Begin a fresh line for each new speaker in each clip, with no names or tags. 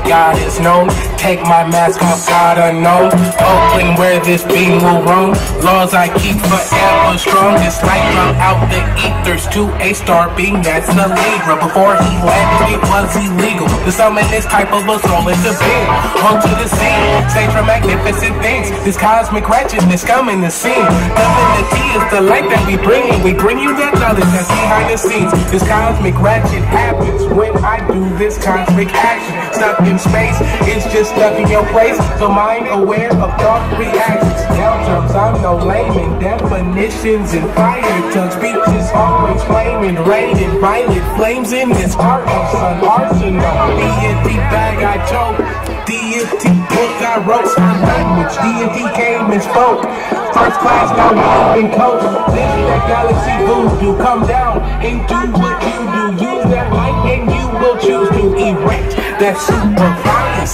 God is known. Take my mask off, God unknown. Oakland where this beam will roam. Laws I keep forever strong. This light from out the ethers to a star being that's the Libra. Before he landed it was illegal to summon this type of a soul into being. Onto the scene, stage for magnificent things. This cosmic wretchedness coming to scene. Divinity is the light that we bring, and we bring you that knowledge that's behind the scenes. This cosmic ratchet happens when I do this cosmic action. Stuck in space, it's just stuck in your place. So mind aware of thought reactions. Down jumps, I'm no layman. Definitions and fire tongues. Speeches always flaming. Rain and violet flames in this heart of sun arsenal. Deity bag I choke. Deity book I wrote. Sign language. Deity came and spoke. First class, now moving coach. This that galaxy voodoo. Come down and do what you do. Use that light and you will choose to erect that supervisor.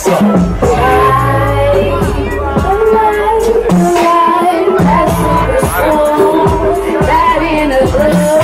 That inner glow.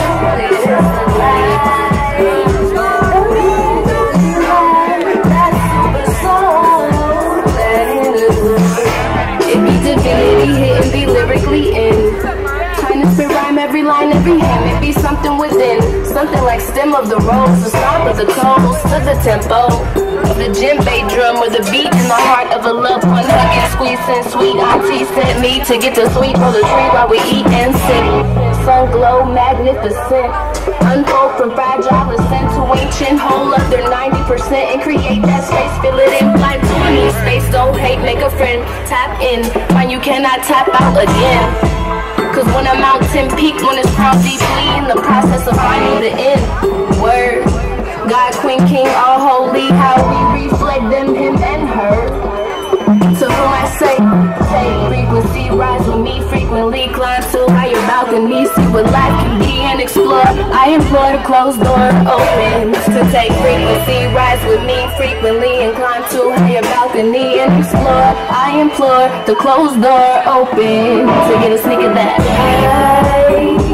It be divinity hitting, be lyrically in. Trying to spit rhyme every line, every hymn. It be something within, something like stem of the rose, the stomp of the coals, to the tempo of the djembe drum, or the beat in the heart of a loved one. Hugging, squeezing, sweet auntie sent me to get the sweet for the tree while we eat and sing. Sun glow, magnificent. Unfold from fragile ascent to ancient. Hold up their 90% and create that space. Fill it in, fly to a new space. Don't hate, make a friend. Tap in, find you cannot tap out again. Cause when a mountain peak, when it's crowned deeply in the process of finding the end. Word, God, Queen, King, all holy. How we reflect them, him and her. To whom I say, take frequency, rise with me frequently, climb to higher balconies, see what life can be and explore. I implore the closed door open. To take frequency, rise with me frequently, and climb to higher balcony and explore. I implore the closed door open to get a sneak of that.